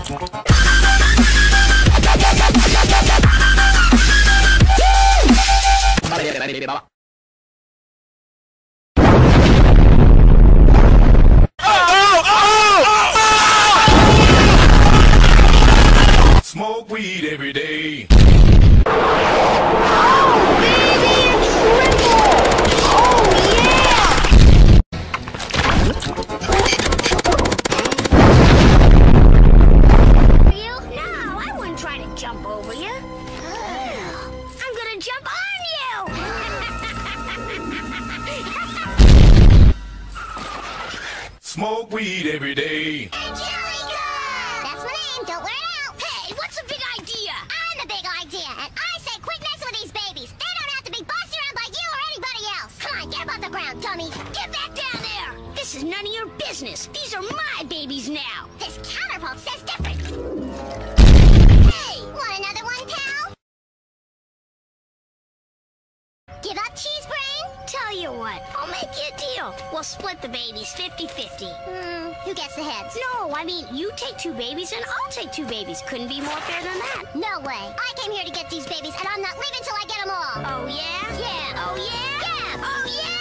Smoke weed every day. Oh, baby, it's Csupo! Oh, yeah! You? No, I wouldn't try to jump over you. I'm gonna jump on you! Smoke weed every day. That's my name, don't wear it out. Hey, what's the big idea? I'm the big idea, and I say quit messing with these babies. They don't have to be bossed around by you or anybody else. Come on, get up off the ground, dummy. Get back down there! This is none of your business. These are my babies now. This counterpult says different. Hey, want another one, pal? Give up, cheese brain? Tell you what, I'll make you a deal. We'll split the babies 50-50. Who gets the heads? No, I mean, you take 2 babies and I'll take 2 babies. Couldn't be more fair than that. No way. I came here to get these babies and I'm not leaving till I get them all. Oh, yeah? Yeah. Oh, yeah? Yeah. Oh, yeah?